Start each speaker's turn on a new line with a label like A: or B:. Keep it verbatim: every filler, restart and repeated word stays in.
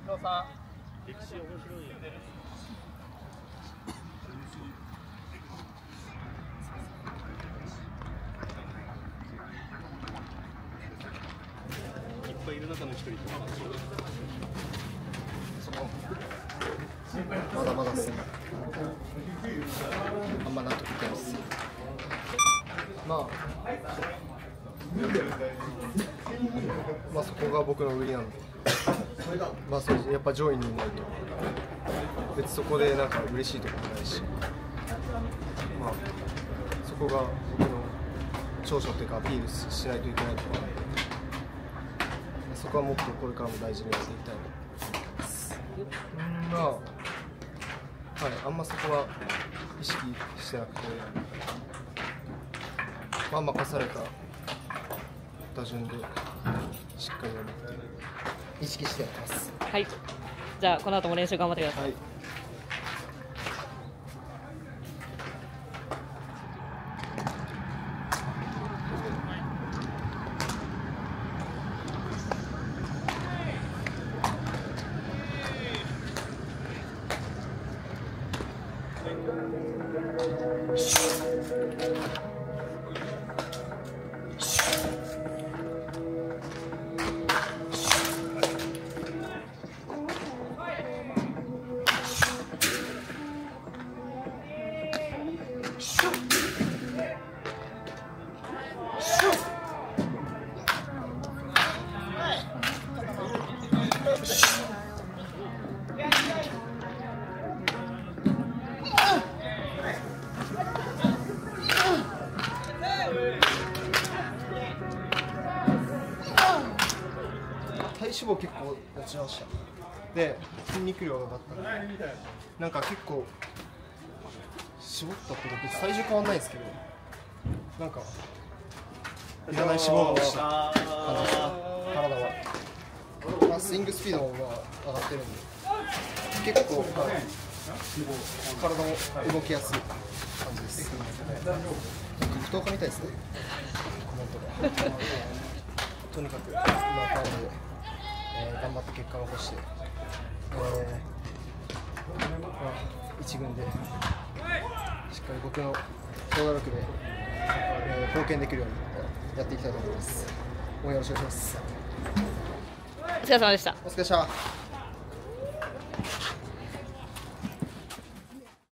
A: 歴史面白いよね。いっぱいいる中の一人。
B: まだまだっすね。あんま納得いってないです。まあ、まあそこが僕の売りなので、まあそうですね、やっぱ上位にいないと、別にそこでなんか嬉しいとかもないし、まあそこが僕の長所というかアピールしないといけないところなので、そこはもっとこれからも大事にやっていきたいです。まあ、はい、あんまそこは意識してなくて、まあ任された打順でしっかりやるっていう意識してやってます。
C: はい。じゃあこの後も練習頑張ってください。はい。
B: 体脂肪結構落ちました。で、筋肉量が上がったので、なんか結構絞ったっていうか、体重変わんないんですけど、なんかいらない脂肪が落ちた感じです。体は。まあ、スイングスピードもまあ上がってるんで、結構、まあ、体も動きやすい感じです。格闘家みたいですね、コメントが。とにかく、今からで、えー、頑張って結果を残して、えーまあ、一軍でしっかり僕の総打力で、えー、貢献できるようにやっていきたいと思います。応援よろしくお願いします。
C: お疲れ様でした。
B: お疲れ様でした。